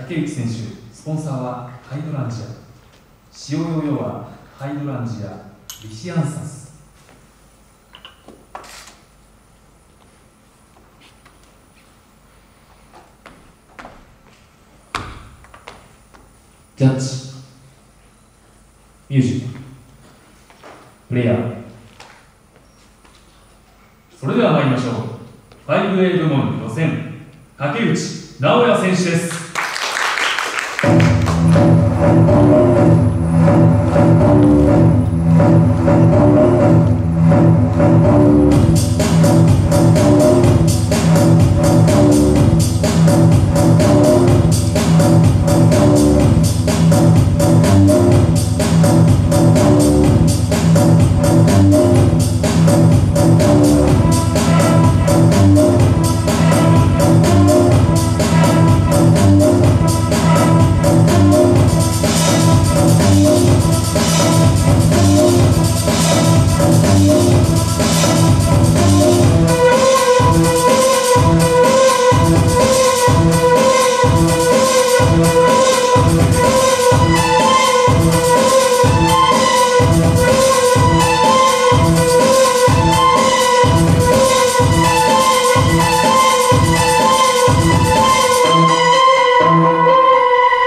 竹内選手、スポンサーはハイドランジア、使用用はハイドランジアリシアンサス。ジャッジミュージックプレイヤー。それでは参りましょう。5A 部門予選、竹内直也選手です。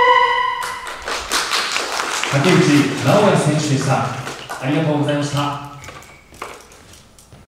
竹内直也選手でした。ありがとうございました。